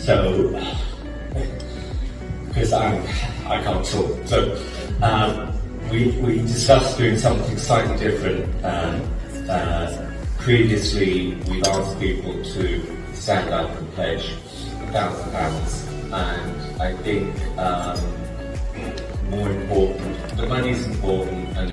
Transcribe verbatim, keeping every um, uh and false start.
So, because I'm, I can't talk. So, um, we, we discussed doing something slightly different. Um, uh, previously, we've asked people to stand up and pledge a thousand pounds, and I think um, more important, the money's important, and